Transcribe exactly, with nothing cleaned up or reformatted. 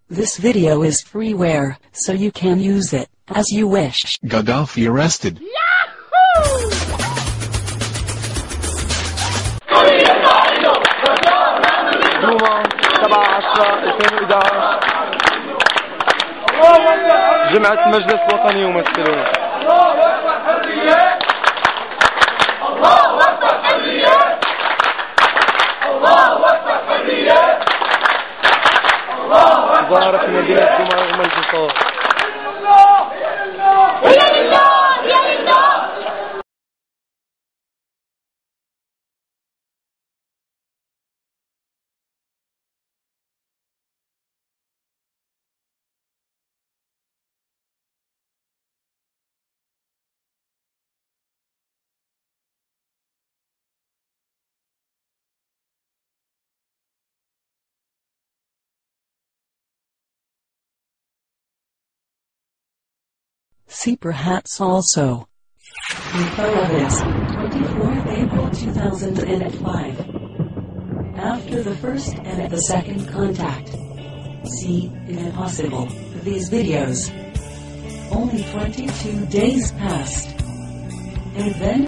This video is freeware, so you can use it as you wish. Gaddafi arrested. دوما سبعة عشرة ألفين وأحد عشر جمعة المجلس الوطني يمثلني. الله أكبر حرية. الله أكبر حرية. ظهر في مدينة دوما المجلس. See perhaps also. Info of this, twenty-fourth April two thousand five. After the first and the second contact. See, impossible, these videos. Only twenty-two days passed. And then